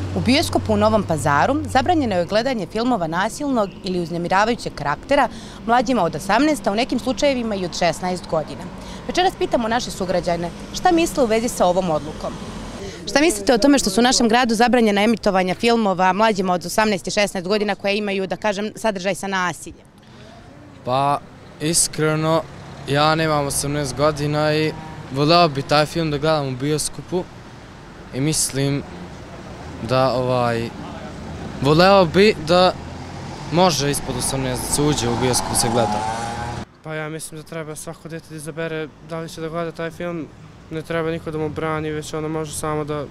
U bioskopu u Novom Pazaru zabranjeno je gledanje filmova nasilnog ili uznemiravajućeg karaktera mlađima od 18, a u nekim slučajevima i od 16 godina. Večeras pitamo naše sugrađane šta misle u vezi sa ovom odlukom. Šta mislite o tome što su u našem gradu zabranjena emitovanja filmova mlađima od 18 i 16 godina koje imaju, da kažem, sadržaj sa nasiljem? Pa, iskreno, ja nemam 18 godina i voleo bi taj film da gledam u bioskopu i mislim da voleo bi da može ispod 18 da se uđe u bioskop se gleda. Pa ja mislim da treba svako dete da izabere da li će da gleda taj film, ne treba niko da mu brani, već ono može samo da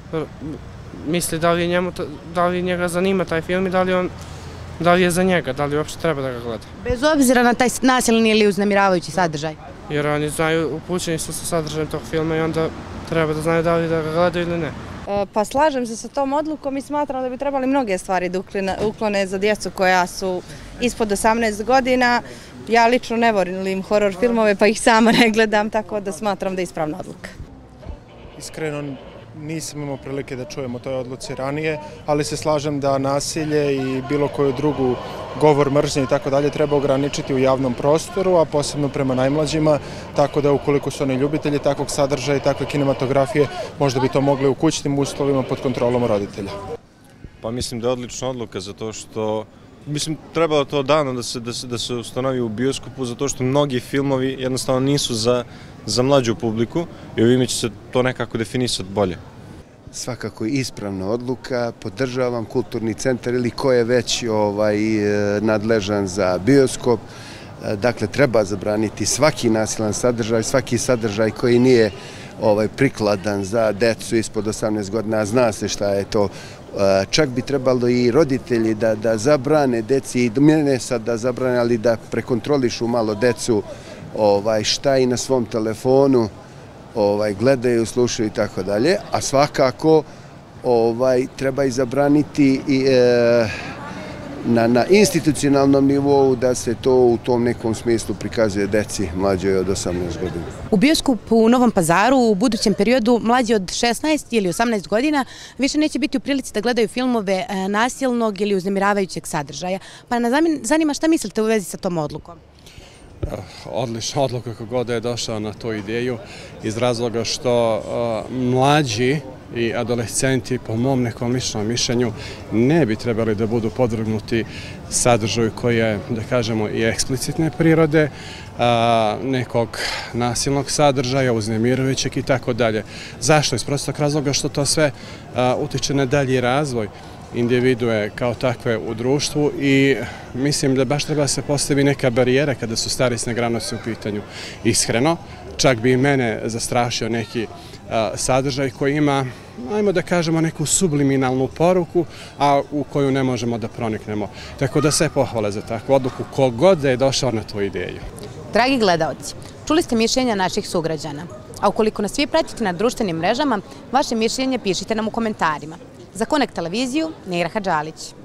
misli da li njega zanima taj film i da li je za njega, da li uopšte treba da ga gleda. Bez obzira na taj nasilni ili uznemiravajući sadržaj? Jer oni znaju, upućeni su sa sadržajem tog filma i onda treba da znaju da li da ga gledaju ili ne. Pa slažem se sa tom odlukom i smatram da bi trebali mnoge stvari da uklone za djecu koja su ispod 18 godina. Ja lično ne volim horor filmove pa ih sama ne gledam, tako da smatram da je ispravna odluka. Iskreno nisam imao prilike da čujem o toj odluci ranije, ali se slažem da nasilje i bilo koju drugu govor mržnje i tako dalje treba ograničiti u javnom prostoru, a posebno prema najmlađima, tako da ukoliko su oni ljubitelji takvog sadržaja i takve kinematografije, možda bi to mogli u kućnim uslovima pod kontrolom roditelja. Pa mislim da je odlična odluka zato što trebalo to dano da se ustanovi u bioskopu zato što mnogi filmovi jednostavno nisu za mlađu publiku i ovime će se to nekako definisati bolje. Svakako ispravna odluka, podržavam kulturni centar ili ko je već nadležan za bioskop. Dakle, treba zabraniti svaki nasilan sadržaj, svaki sadržaj koji nije prikladan za decu ispod 18 godina, zna se šta je to. Čak bi trebalo i roditelji da zabrane deci, i ne sad da zabrane, ali da prekontrolišu malo decu šta i na svom telefonu gledaju, slušaju i tako dalje, a svakako treba i zabraniti na institucionalnom nivou da se to u tom nekom smislu prikazuje deci mlađoj od 18 godina. U bioskopu u Novom Pazaru u budućem periodu mlađi od 16 ili 18 godina više neće biti u prilici da gledaju filmove nasilnog ili uznemiravajućeg sadržaja. Pa nas zanima šta mislite u vezi sa tom odlukom? Odlična odluka kako da je došao na tu ideju iz razloga što mlađi i adolescenti, po mom nekom ličnom mišljenju, ne bi trebali da budu podvrgnuti sadržaju koji je, da kažemo, i eksplicitne prirode, nekog nasilnog sadržaja, uznemirajućeg i tako dalje. Zašto? Iz prostog razloga što to sve utiče na dalji razvoj individue kao takve u društvu i mislim da baš treba se postavi neka barijera kada su starosne granice u pitanju. Iskreno, čak bi i mene zastrašio neki sadržaj koji ima, ajmo da kažemo, neku subliminalnu poruku, a u koju ne možemo da proniknemo. Tako da sve pohvale za takvu odluku, kogod da je došao na tu ideju. Dragi gledaoci, čuli ste mišljenja naših sugrađana, a ukoliko nas vi pratite na društvenim mrežama, vaše mišljenje pišite nam u komentarima. Za Connect televiziju, Neira Hadžalić.